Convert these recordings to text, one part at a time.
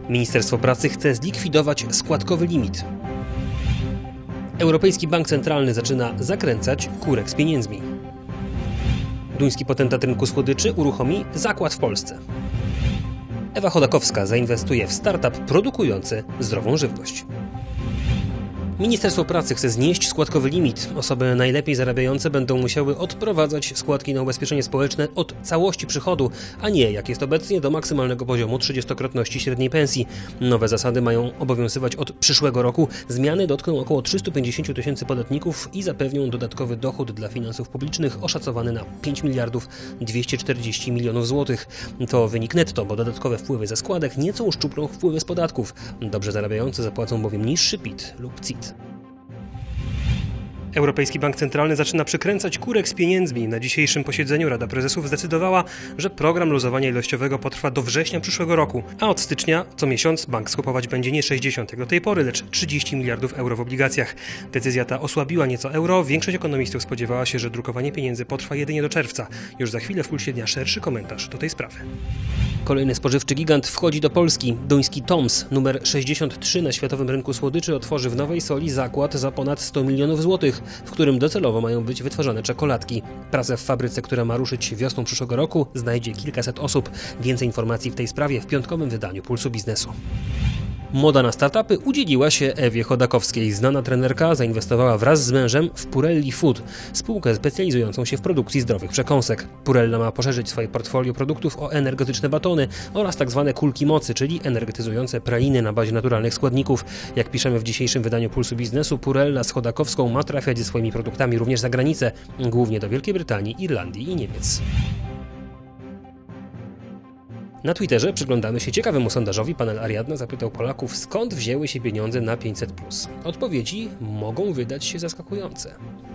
Ministerstwo Pracy chce zlikwidować składkowy limit. Europejski Bank Centralny zaczyna zakręcać kurek z pieniędzmi. Duński potentat rynku słodyczy uruchomi zakład w Polsce. Ewa Chodakowska zainwestuje w startup produkujący zdrową żywność. Ministerstwo Pracy chce znieść składkowy limit. Osoby najlepiej zarabiające będą musiały odprowadzać składki na ubezpieczenie społeczne od całości przychodu, a nie, jak jest obecnie, do maksymalnego poziomu 30-krotności średniej pensji. Nowe zasady mają obowiązywać od przyszłego roku. Zmiany dotkną około 350 tysięcy podatników i zapewnią dodatkowy dochód dla finansów publicznych oszacowany na 5 miliardów 240 milionów złotych. To wynik netto, bo dodatkowe wpływy ze składek nieco uszczuplą wpływy z podatków. Dobrze zarabiający zapłacą bowiem niższy PIT lub CIT. Europejski Bank Centralny zaczyna przykręcać kurek z pieniędzmi. Na dzisiejszym posiedzeniu Rada Prezesów zdecydowała, że program luzowania ilościowego potrwa do września przyszłego roku, a od stycznia co miesiąc bank skupować będzie nie 60 jak do tej pory, lecz 30 miliardów euro w obligacjach. Decyzja ta osłabiła nieco euro. Większość ekonomistów spodziewała się, że drukowanie pieniędzy potrwa jedynie do czerwca. Już za chwilę w Pulsie Dnia szerszy komentarz do tej sprawy. Kolejny spożywczy gigant wchodzi do Polski. Duński Toms, numer 63 na światowym rynku słodyczy, otworzy w Nowej Soli zakład za ponad 100 milionów złotych, w którym docelowo mają być wytwarzane czekoladki. Pracę w fabryce, która ma ruszyć wiosną przyszłego roku, znajdzie kilkaset osób. Więcej informacji w tej sprawie w piątkowym wydaniu Pulsu Biznesu. Moda na startupy udzieliła się Ewie Chodakowskiej. Znana trenerka zainwestowała wraz z mężem w Purelli Food, spółkę specjalizującą się w produkcji zdrowych przekąsek. Purella ma poszerzyć swoje portfolio produktów o energetyczne batony oraz tzw. kulki mocy, czyli energetyzujące praliny na bazie naturalnych składników. Jak piszemy w dzisiejszym wydaniu Pulsu Biznesu, Purella z Chodakowską ma trafiać ze swoimi produktami również za granicę, głównie do Wielkiej Brytanii, Irlandii i Niemiec. Na Twitterze przyglądamy się ciekawemu sondażowi. Panel Ariadna zapytał Polaków, skąd wzięły się pieniądze na 500+. Odpowiedzi mogą wydać się zaskakujące.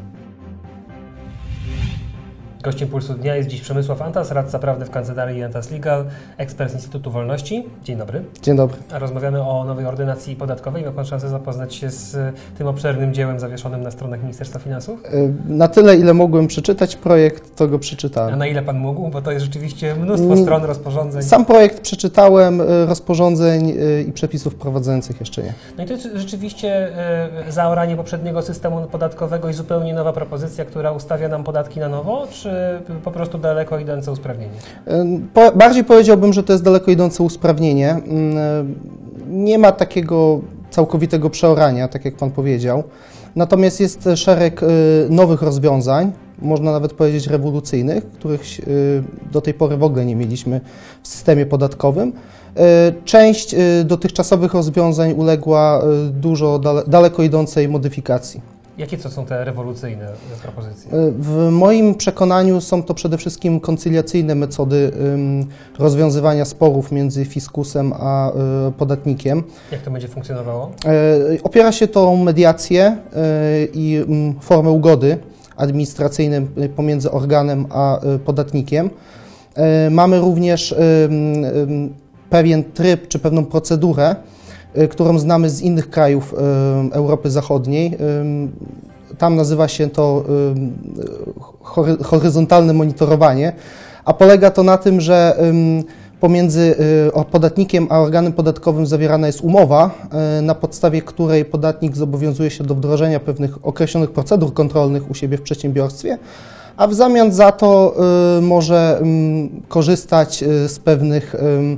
Gościem Pulsu Dnia jest dziś Przemysław Antas, radca prawny w kancelarii Antas Legal, ekspert z Instytutu Wolności. Dzień dobry. Dzień dobry. A rozmawiamy o nowej ordynacji podatkowej. Ma Pan szansę zapoznać się z tym obszernym dziełem zawieszonym na stronach Ministerstwa Finansów? Na tyle, ile mogłem przeczytać projekt, to go przeczytałem. A na ile Pan mógł? Bo to jest rzeczywiście mnóstwo stron, rozporządzeń. Sam projekt przeczytałem, rozporządzeń i przepisów wprowadzających jeszcze nie. No i to jest rzeczywiście zaoranie poprzedniego systemu podatkowego i zupełnie nowa propozycja, która ustawia nam podatki na nowo, czy po prostu daleko idące usprawnienie? Bardziej powiedziałbym, że to jest daleko idące usprawnienie. Nie ma takiego całkowitego przeorania, tak jak Pan powiedział. Natomiast jest szereg nowych rozwiązań, można nawet powiedzieć rewolucyjnych, których do tej pory w ogóle nie mieliśmy w systemie podatkowym. Część dotychczasowych rozwiązań uległa daleko idącej modyfikacji. Jakie to są te rewolucyjne propozycje? W moim przekonaniu są to przede wszystkim koncyliacyjne metody rozwiązywania sporów między fiskusem a podatnikiem. Jak to będzie funkcjonowało? Opiera się to o mediację i formę ugody administracyjnej pomiędzy organem a podatnikiem. Mamy również pewien tryb czy pewną procedurę, którą znamy z innych krajów Europy Zachodniej. Tam nazywa się to horyzontalne monitorowanie, a polega to na tym, że pomiędzy podatnikiem a organem podatkowym zawierana jest umowa, na podstawie której podatnik zobowiązuje się do wdrożenia pewnych określonych procedur kontrolnych u siebie w przedsiębiorstwie, a w zamian za to może korzystać z pewnych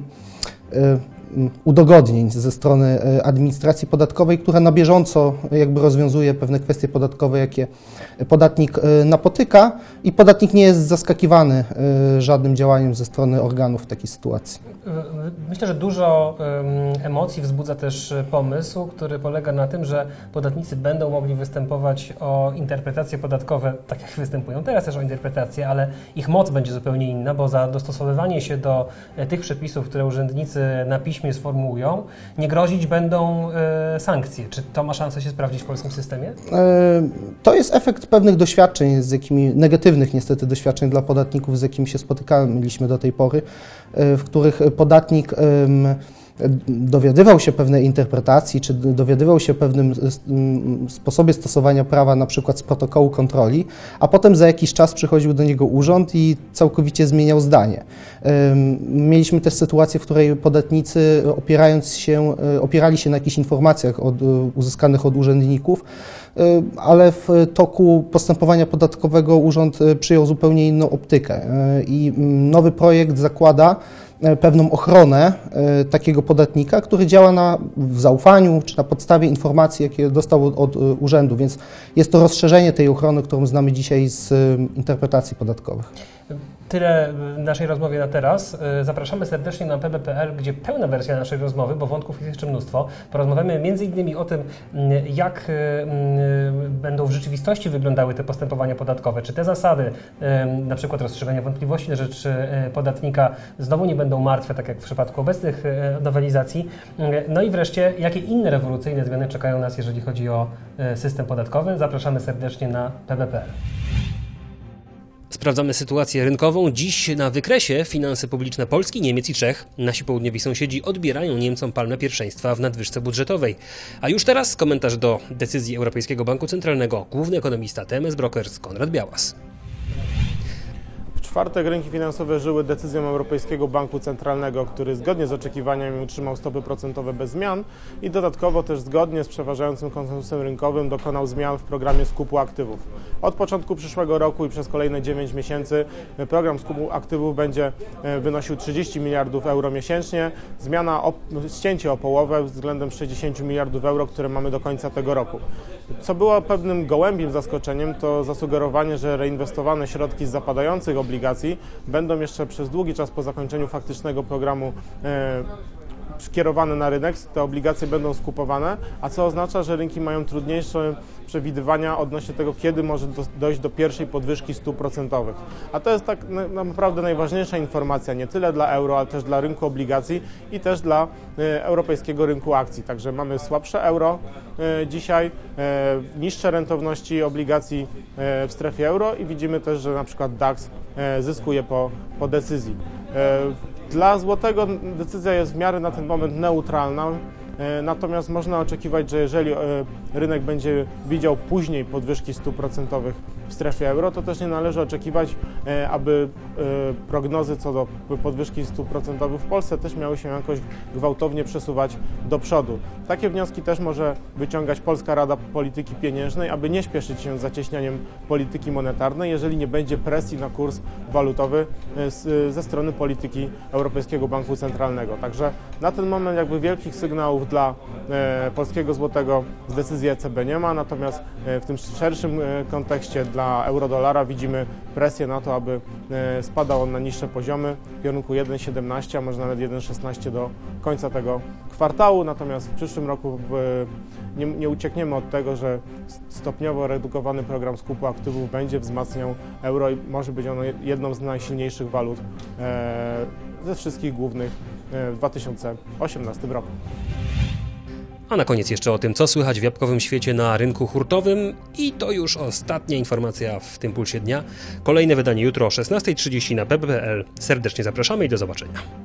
udogodnień ze strony administracji podatkowej, która na bieżąco jakby rozwiązuje pewne kwestie podatkowe, jakie podatnik napotyka i podatnik nie jest zaskakiwany żadnym działaniem ze strony organów w takiej sytuacji. Myślę, że dużo emocji wzbudza też pomysł, który polega na tym, że podatnicy będą mogli występować o interpretacje podatkowe, tak jak występują teraz też o interpretacje, ale ich moc będzie zupełnie inna, bo za dostosowywanie się do tych przepisów, które urzędnicy na piśmie sformułują, nie grozić będą sankcje. Czy to ma szansę się sprawdzić w polskim systemie? To jest efekt pewnych doświadczeń, negatywnych niestety doświadczeń dla podatników, z jakimi się spotykaliśmy do tej pory, w których podatnik dowiadywał się pewnej interpretacji, czy dowiadywał się pewnym sposobie stosowania prawa, na przykład z protokołu kontroli, a potem za jakiś czas przychodził do niego urząd i całkowicie zmieniał zdanie. Mieliśmy też sytuację, w której podatnicy opierali się na jakichś informacjach uzyskanych od urzędników, ale w toku postępowania podatkowego urząd przyjął zupełnie inną optykę i nowy projekt zakłada pewną ochronę takiego podatnika, który działa w zaufaniu czy na podstawie informacji, jakie dostał od urzędu, więc jest to rozszerzenie tej ochrony, którą znamy dzisiaj z interpretacji podatkowych. Tyle w naszej rozmowie na teraz. Zapraszamy serdecznie na pb.pl, gdzie pełna wersja naszej rozmowy, bo wątków jest jeszcze mnóstwo. Porozmawiamy m.in. o tym, jak będą w rzeczywistości wyglądały te postępowania podatkowe. Czy te zasady, na przykład rozszerzenia wątpliwości na rzecz podatnika, znowu nie będą martwe, tak jak w przypadku obecnych nowelizacji. No i wreszcie, jakie inne rewolucyjne zmiany czekają nas, jeżeli chodzi o system podatkowy. Zapraszamy serdecznie na pb.pl. Sprawdzamy sytuację rynkową. Dziś na wykresie finanse publiczne Polski, Niemiec i Czech. Nasi południowi sąsiedzi odbierają Niemcom palmę pierwszeństwa w nadwyżce budżetowej. A już teraz komentarz do decyzji Europejskiego Banku Centralnego. Główny ekonomista TMS Brokers Konrad Białas. W czwartek rynki finansowe żyły decyzją Europejskiego Banku Centralnego, który zgodnie z oczekiwaniami utrzymał stopy procentowe bez zmian i dodatkowo też zgodnie z przeważającym konsensusem rynkowym dokonał zmian w programie skupu aktywów. Od początku przyszłego roku i przez kolejne 9 miesięcy program skupu aktywów będzie wynosił 30 miliardów euro miesięcznie. Ścięcie o połowę względem 60 miliardów euro, które mamy do końca tego roku. Co było pewnym gołębim zaskoczeniem, to zasugerowanie, że reinwestowane środki z zapadających obligacji będą jeszcze przez długi czas po zakończeniu faktycznego programu skierowane na rynek, te obligacje będą skupowane, a co oznacza, że rynki mają trudniejsze przewidywania odnośnie tego, kiedy może dojść do pierwszej podwyżki stóp procentowych. A to jest tak naprawdę najważniejsza informacja, nie tyle dla euro, ale też dla rynku obligacji i też dla europejskiego rynku akcji. Także mamy słabsze euro dzisiaj, niższe rentowności obligacji w strefie euro i widzimy też, że na przykład DAX zyskuje po decyzji. Dla złotego decyzja jest w miarę na ten moment neutralna, natomiast można oczekiwać, że jeżeli rynek będzie widział później podwyżki stóp procentowych w strefie euro, to też nie należy oczekiwać, aby prognozy co do podwyżki stóp procentowych w Polsce też miały się jakoś gwałtownie przesuwać do przodu. Takie wnioski też może wyciągać Polska Rada Polityki Pieniężnej, aby nie śpieszyć się z zacieśnianiem polityki monetarnej, jeżeli nie będzie presji na kurs walutowy ze strony polityki Europejskiego Banku Centralnego. Także na ten moment jakby wielkich sygnałów dla polskiego złotego z decyzji ECB nie ma, natomiast w tym szerszym kontekście dla euro-dolara widzimy presję na to, aby spadał on na niższe poziomy w kierunku 1,17, a może nawet 1,16 do końca tego kwartału, natomiast w przyszłym roku nie uciekniemy od tego, że stopniowo redukowany program skupu aktywów będzie wzmacniał euro i może być ono jedną z najsilniejszych walut ze wszystkich głównych w 2018 roku. A na koniec jeszcze o tym, co słychać w jabłkowym świecie na rynku hurtowym i to już ostatnia informacja w tym pulsie dnia. Kolejne wydanie jutro o 16:30 na pb.pl. Serdecznie zapraszamy i do zobaczenia.